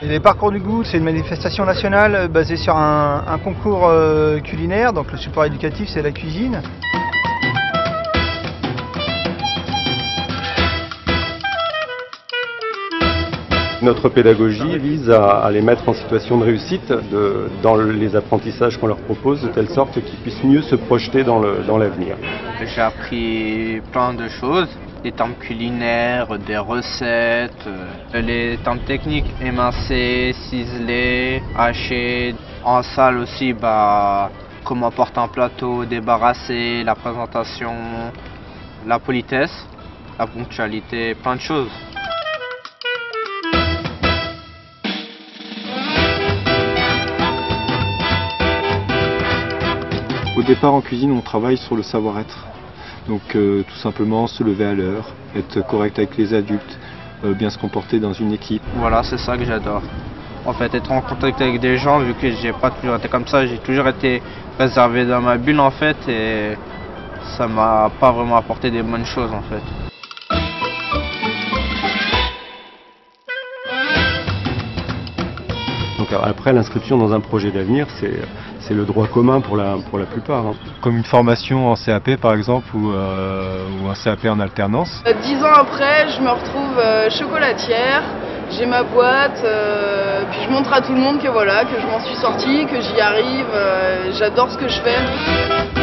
Les Parcours du goût, c'est une manifestation nationale basée sur un concours culinaire, donc le support éducatif c'est la cuisine. Notre pédagogie vise à les mettre en situation de réussite dans les apprentissages qu'on leur propose, de telle sorte qu'ils puissent mieux se projeter dans l'avenir. J'ai appris plein de choses, des termes culinaires, des recettes, les termes techniques, émincer, ciseler, hacher. En salle aussi, comment porter un plateau, débarrasser, la présentation, la politesse, la ponctualité, plein de choses. Au départ en cuisine, on travaille sur le savoir-être. Donc tout simplement se lever à l'heure, être correct avec les adultes, bien se comporter dans une équipe. Voilà, c'est ça que j'adore. En fait, être en contact avec des gens, vu que j'ai pas toujours été comme ça, j'ai toujours été réservé dans ma bulle en fait, et ça m'a pas vraiment apporté des bonnes choses en fait. Donc après, l'inscription dans un projet d'avenir, c'est le droit commun pour la plupart. Comme une formation en CAP par exemple, ou un CAP en alternance. 10 ans après, je me retrouve chocolatière, j'ai ma boîte, puis je montre à tout le monde que voilà, que je m'en suis sortie, que j'y arrive, j'adore ce que je fais.